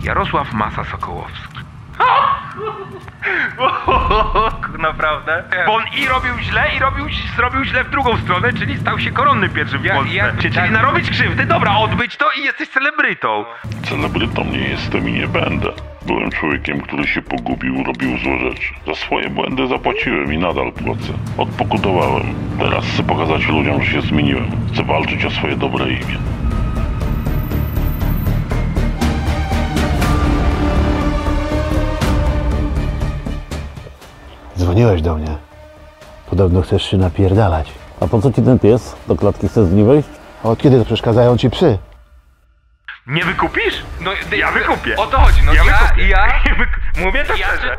Jarosław Masa-Sokołowski. Naprawdę? Bo on i robił źle, i zrobił źle w drugą stronę, czyli stał się koronnym pierwszym w Polsce. Czyli narobić krzywdy, dobra, odbyć to i jesteś celebrytą. Celebrytą nie jestem i nie będę. Byłem człowiekiem, który się pogubił, robił złe rzeczy. Za swoje błędy zapłaciłem i nadal płacę. Odpokutowałem. Teraz chcę pokazać ludziom, że się zmieniłem. Chcę walczyć o swoje dobre imię. Dzwoniłeś do mnie. Podobno chcesz się napierdalać. A po co ci ten pies? Do klatki chcesz z nim wejść? A od kiedy to przeszkadzają ci psy? Nie wykupisz? No Ja wykupię. O to chodzi, no ja mówię to szczerze.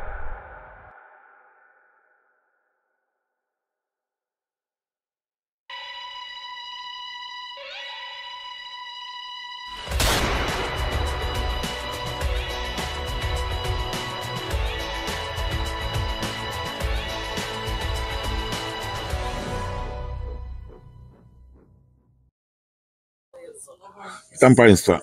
Witam Państwa.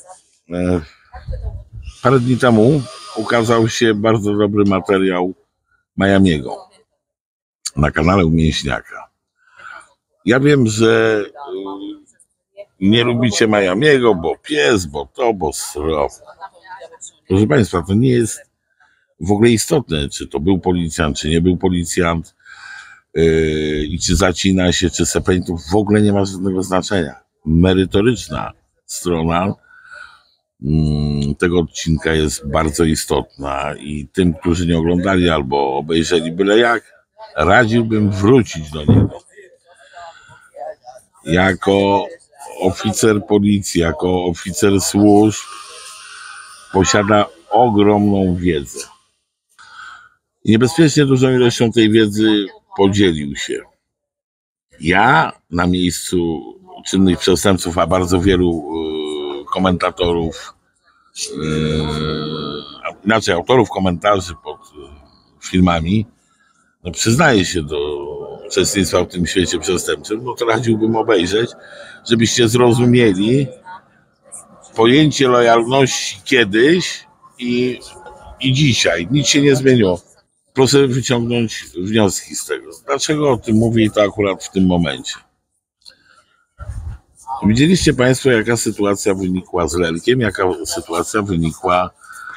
Parę dni temu ukazał się bardzo dobry materiał Miamiego na kanale Umięśniaka. Ja wiem, że nie lubicie Miamiego, bo pies, bo to, bo sro. Proszę Państwa, to nie jest w ogóle istotne, czy to był policjant, czy nie był policjant, i czy zacina się, czy sepentów, w ogóle nie ma żadnego znaczenia. Merytoryczna strona tego odcinka jest bardzo istotna i tym, którzy nie oglądali albo obejrzeli byle jak, radziłbym wrócić do niego. Jako oficer policji, jako oficer służb posiada ogromną wiedzę. I niebezpiecznie dużą ilością tej wiedzy podzielił się. Ja na miejscu czynnych przestępców, a bardzo wielu komentatorów, inaczej autorów komentarzy pod filmami, no przyznaję się do uczestnictwa w tym świecie przestępczym, no to radziłbym obejrzeć, żebyście zrozumieli pojęcie lojalności kiedyś i dzisiaj. Nic się nie zmieniło. Proszę wyciągnąć wnioski z tego. Dlaczego o tym mówię i to akurat w tym momencie? Widzieliście Państwo, jaka sytuacja wynikła z Lelkiem, jaka sytuacja wynikła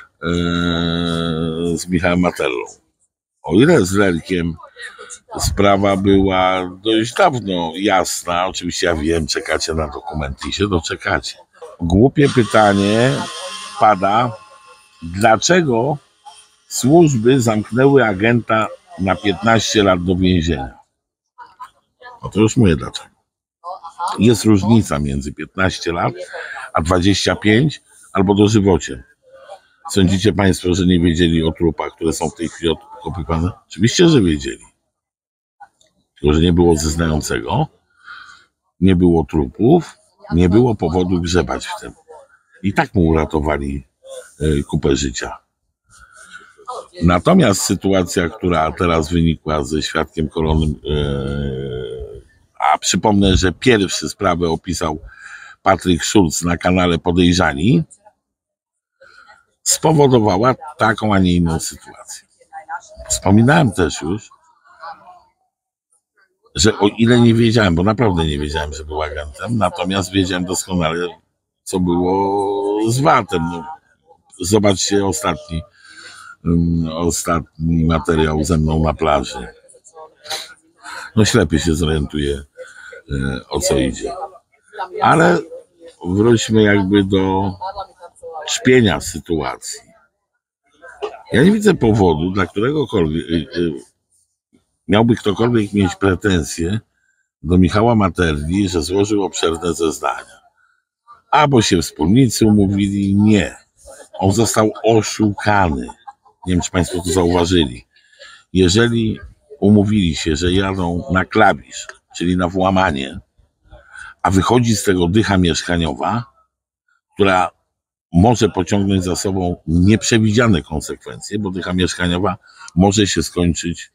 z Michałem Matellą. O ile z Lelkiem sprawa była dość dawno jasna, oczywiście ja wiem, czekacie na dokumenty i się doczekacie. Głupie pytanie pada, dlaczego służby zamknęły agenta na 15 lat do więzienia? No to już mówię dlaczego. Jest różnica między 15 lat a 25 albo dożywocie. Sądzicie Państwo, że nie wiedzieli o trupach, które są w tej chwili odkopywane? Oczywiście, że wiedzieli. Tylko, że nie było zeznającego, nie było trupów, nie było powodu grzebać w tym. I tak mu uratowali kupę życia. Natomiast sytuacja, która teraz wynikła ze świadkiem koronnym, a przypomnę, że pierwszy sprawę opisał Patryk Schulz na kanale Podejrzani, spowodowała taką, a nie inną sytuację. Wspominałem też już, że o ile nie wiedziałem, bo naprawdę nie wiedziałem, że był agentem, natomiast wiedziałem doskonale, co było z VAT-em. No, zobaczcie ostatni materiał ze mną na plaży. No ślepy się zorientuje, o co idzie. Ale wróćmy jakby do czpienia sytuacji. Ja nie widzę powodu, dla któregokolwiek miałby ktokolwiek mieć pretensje do Michała Matelli, że złożył obszerne zeznania. Albo się wspólnicy umówili, nie. On został oszukany. Nie wiem, czy Państwo to zauważyli. Jeżeli umówili się, że jadą na klawisz, czyli na włamanie, a wychodzi z tego dycha mieszkaniowa, która może pociągnąć za sobą nieprzewidziane konsekwencje, bo dycha mieszkaniowa może się skończyć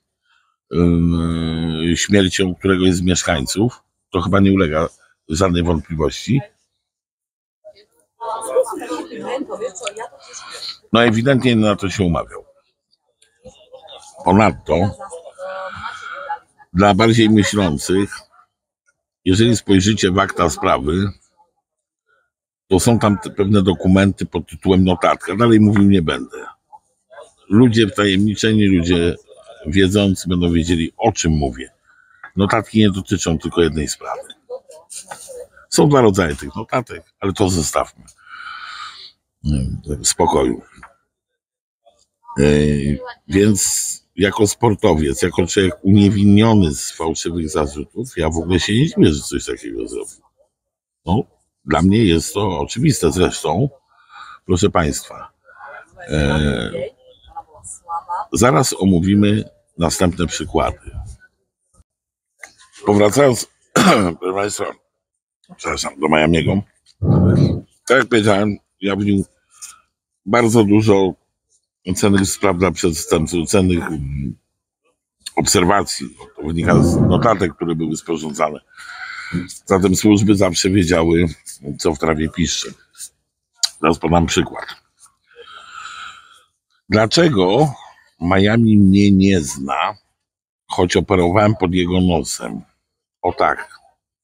śmiercią któregoś z mieszkańców, to chyba nie ulega żadnej wątpliwości, No ewidentnie na to się umawiał. Ponadto, dla bardziej myślących, jeżeli spojrzycie w akta sprawy, to są tam pewne dokumenty pod tytułem notatka. Dalej mówił nie będę. Ludzie wtajemniczeni, ludzie wiedzący będą wiedzieli, o czym mówię. Notatki nie dotyczą tylko jednej sprawy. Są dwa rodzaje tych notatek, ale to zostawmy w spokoju. Więc jako sportowiec, jako człowiek uniewinniony z fałszywych zarzutów, ja w ogóle się nie dziwię, że coś takiego zrobił. No, dla mnie jest to oczywiste. Zresztą, proszę Państwa, zaraz omówimy następne przykłady. Powracając, proszę Państwa, przepraszam, do Miamiego, tak jak powiedziałem, ja w nim bardzo dużo cennych spraw dla przestępców, cennych obserwacji. To wynika z notatek, które były sporządzane. Zatem służby zawsze wiedziały, co w trawie piszczy. Teraz podam przykład. Dlaczego Miami mnie nie zna, choć operowałem pod jego nosem? O tak.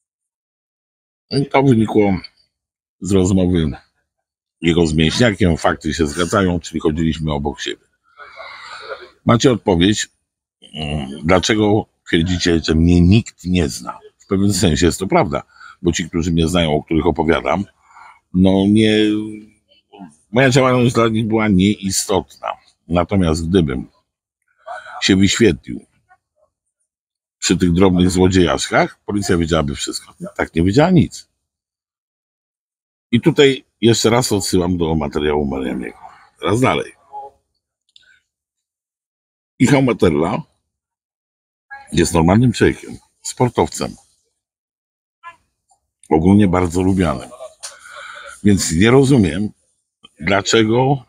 I to wynikło z rozmowy jego z mięśniakiem. Fakty się zgadzają, czyli chodziliśmy obok siebie. Macie odpowiedź, dlaczego twierdzicie, że mnie nikt nie zna? W pewnym sensie jest to prawda, bo ci, którzy mnie znają, o których opowiadam, no nie... Moja działalność dla nich była nieistotna. Natomiast gdybym się wyświetlił przy tych drobnych złodziejaszkach, policja wiedziałaby wszystko. Tak nie wiedziała nic. I tutaj jeszcze raz odsyłam do materiału Miamiego. Teraz dalej. Michał Materla jest normalnym człowiekiem, sportowcem. Ogólnie bardzo lubianym. Więc nie rozumiem, dlaczego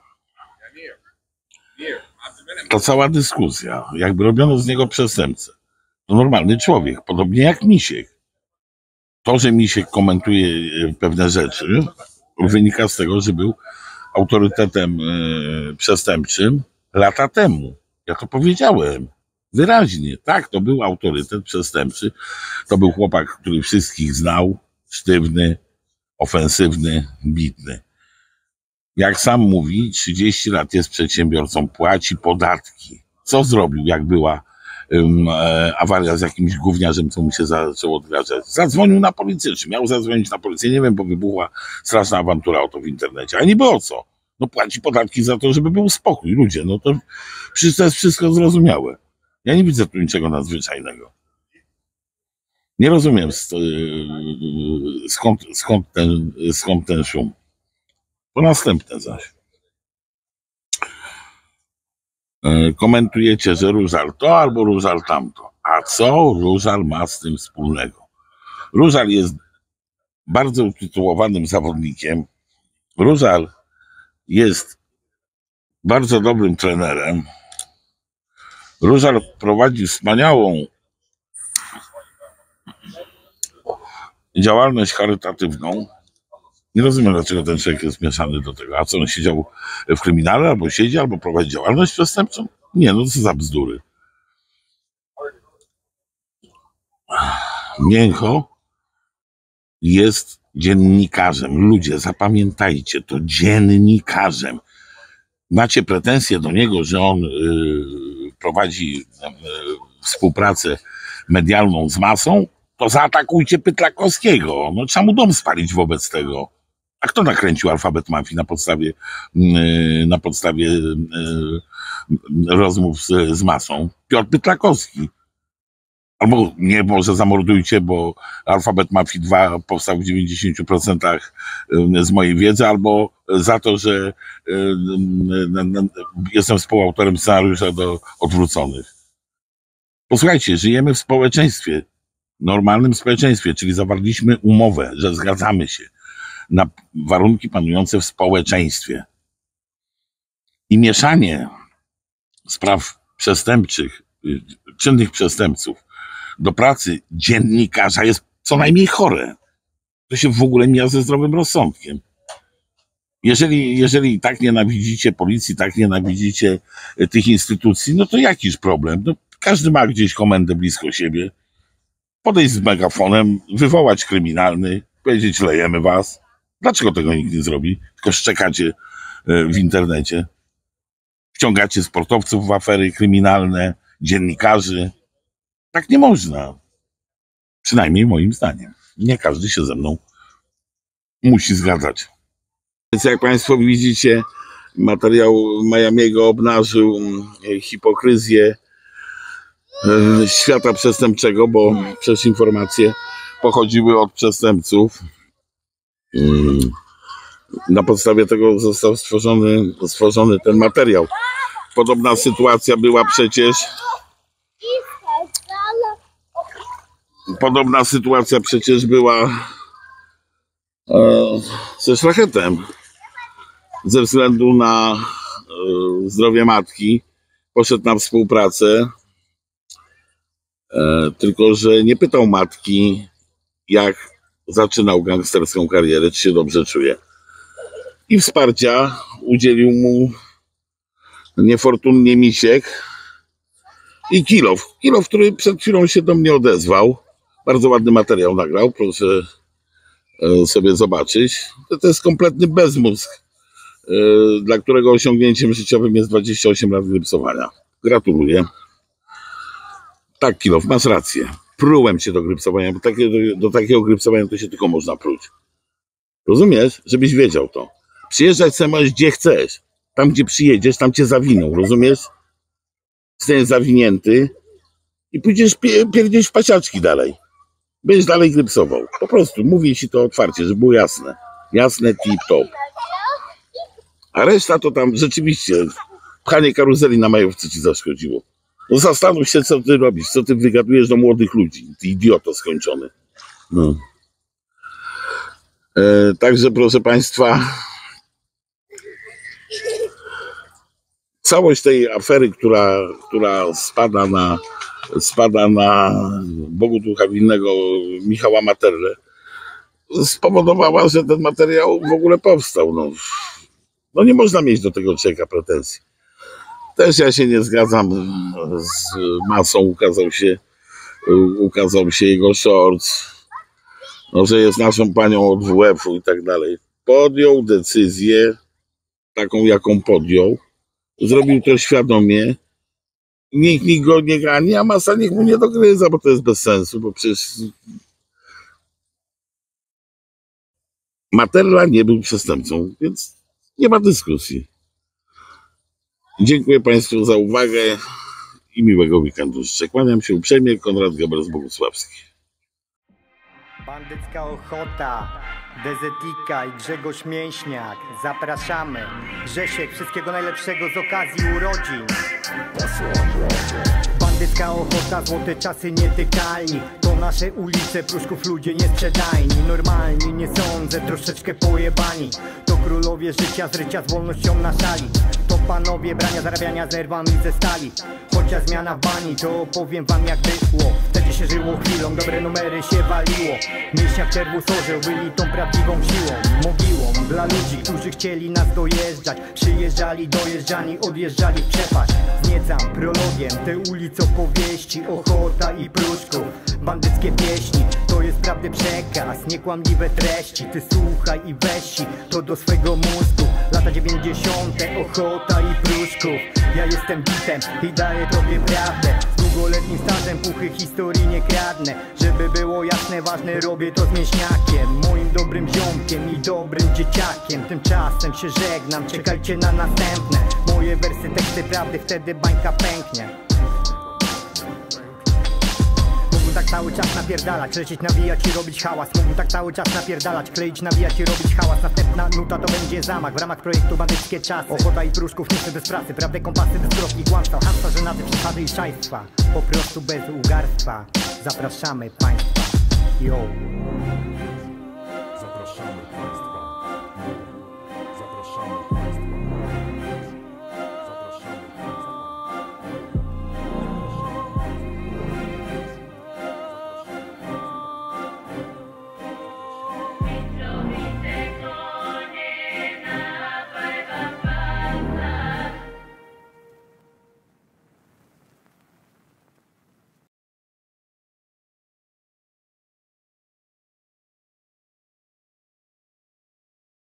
ta cała dyskusja, jakby robiono z niego przestępcę. To normalny człowiek, podobnie jak Misiek. To, że Misiek komentuje pewne rzeczy, wynika z tego, że był autorytetem przestępczym lata temu. Ja to powiedziałem wyraźnie. Tak, to był autorytet przestępczy. To był chłopak, który wszystkich znał, sztywny, ofensywny, bitny. Jak sam mówi, 30 lat jest przedsiębiorcą, płaci podatki. Co zrobił, jak była awaria z jakimś gówniarzem, co mu się zaczęło odgrażać? Zadzwonił na policję, czy miał zadzwonić na policję? Nie wiem, bo wybuchła straszna awantura o to w internecie. A niby o co? No płaci podatki za to, żeby był spokój. Ludzie, no to przecież to jest wszystko zrozumiałe. Ja nie widzę tu niczego nadzwyczajnego. Nie rozumiem, skąd ten szum. To następne zaś. Komentujecie, że Różal to albo Różal tamto. A co Różal ma z tym wspólnego? Różal jest bardzo utytułowanym zawodnikiem. Różal jest bardzo dobrym trenerem. Różal prowadzi wspaniałą działalność charytatywną. Nie rozumiem, dlaczego ten człowiek jest mieszany do tego. A co, on siedział w kryminale, albo siedzi, albo prowadzi działalność przestępczą? Nie, no co za bzdury. Mięcho jest dziennikarzem. Ludzie, zapamiętajcie to, dziennikarzem. Macie pretensje do niego, że on prowadzi współpracę medialną z masą, to zaatakujcie Pytlakowskiego. No, trzeba mu dom spalić wobec tego. A kto nakręcił Alfabet Mafii na podstawie rozmów z masą? Piotr Pytlakowski. Albo nie, może zamordujcie, bo Alfabet Mafii 2 powstał w 90% z mojej wiedzy, albo za to, że jestem współautorem scenariusza do Odwróconych. Posłuchajcie, żyjemy w społeczeństwie, normalnym społeczeństwie, czyli zawarliśmy umowę, że zgadzamy się na warunki panujące w społeczeństwie. I mieszanie spraw przestępczych, czynnych przestępców do pracy dziennikarza jest co najmniej chore. To się w ogóle mija ze zdrowym rozsądkiem. Jeżeli tak nienawidzicie policji, tak nienawidzicie tych instytucji, no to jakiż problem? No, każdy ma gdzieś komendę blisko siebie. Podejść z megafonem, wywołać kryminalny, powiedzieć lejemy was. Dlaczego tego nikt nie zrobi? Tylko szczekacie w internecie. Wciągacie sportowców w afery kryminalne, dziennikarzy. Tak nie można. Przynajmniej moim zdaniem. Nie każdy się ze mną musi zgadzać. Więc jak Państwo widzicie, materiał Miamiego obnażył hipokryzję świata przestępczego, bo przecież informacje pochodziły od przestępców. Na podstawie tego został stworzony ten materiał. Podobna sytuacja była przecież ze szlachettem. Ze względu na zdrowie matki poszedł na współpracę, tylko że nie pytał matki, jak zaczynał gangsterską karierę, czy się dobrze czuje. I wsparcia udzielił mu niefortunnie Misiek i Kilow, który przed chwilą się do mnie odezwał. Bardzo ładny materiał nagrał, proszę sobie zobaczyć. To jest kompletny bezmózg, dla którego osiągnięciem życiowym jest 28 lat grypsowania. Gratuluję. Tak, Kilow, masz rację. Prułem cię do grypsowania, bo do takiego grypsowania to się tylko można pruć. Rozumiesz? Żebyś wiedział to. Przyjeżdżać sobie możesz gdzie chcesz. Tam, gdzie przyjedziesz, tam cię zawiną. Rozumiesz? Zostaniesz zawinięty i pójdziesz pierdzieć w pasiaczki dalej. Będziesz dalej grypsował. Po prostu mówię ci to otwarcie, żeby było jasne. Jasne, tip-top. A reszta to tam rzeczywiście pchanie karuzeli na majówce ci zaszkodziło. No zastanów się, co ty robisz, co ty wygadujesz do młodych ludzi. Ty idioto skończony. No. Także proszę Państwa, całość tej afery, która spada na Bogu ducha winnego Michała Materle, spowodowała, że ten materiał w ogóle powstał. No nie można mieć do tego człowieka pretensji. Też ja się nie zgadzam z masą, ukazał się jego shorts, no, że jest naszą panią od WF-u i tak dalej. Podjął decyzję taką, jaką podjął. Zrobił to świadomie. Nikt go nie gani, a masa niech mu nie dogryza, bo to jest bez sensu, bo przecież Materla nie był przestępcą, więc nie ma dyskusji. Dziękuję Państwu za uwagę i miłego weekendu. Kłaniam się uprzejmie, Konrad Gebers-Bogusławski. Bandycka ochota, Dezetika i Grzegorz Mięśniak. Zapraszamy. Grzesiek, wszystkiego najlepszego z okazji urodzin. Bandycka ochota, złote czasy nietykalni. To nasze ulice, Pruszków ludzie niesprzedajni. Normalni, nie sądzę, troszeczkę pojebani. To królowie życia z rycia z wolnością na szali. To panowie brania, zarabiania z nerwami ze stali. Chociaż zmiana w bani, to opowiem wam jak było. Wtedy się żyło chwilą, dobre numery się waliło. Mięśniak czerwus orzeł byli tą prawdziwą siłą. Mogiłą dla ludzi, którzy chcieli nas dojeżdżać. Przyjeżdżali, dojeżdżani, odjeżdżali w przepaść. Zniecam prologiem te ulice opowieści. Ochota i Pruszków, bandyckie pieśni. To jest prawdy przekaz, niekłamliwe treści. Ty słuchaj i weź to do swego mózgu. Lata 90. Ochota i Pruszków. Ja jestem bitem i daję tobie prawdę. Z długoletnim stażem puchy historii nie kradnę. Żeby było jasne, ważne, robię to z mięśniakiem. Moim dobrym ziomkiem i dobrym dzieciakiem. Tymczasem się żegnam, czekajcie na następne. Moje wersy, teksty prawdy, wtedy bańka pęknie. Mógłbym tak cały czas napierdalać, lecieć, nawijać i robić hałas. Mógłbym tak cały czas napierdalać, kleić, nawijać i robić hałas. Następna nuta to będzie zamach w ramach projektu Bandyckie Czasy. Ochota i Pruszków, niestety bez pracy, prawdę, kompasy, bez kropki kłamstwa. Hamstwa, żenady, przesady i szajstwa. Po prostu bez ugarstwa. Zapraszamy Państwa. Yo.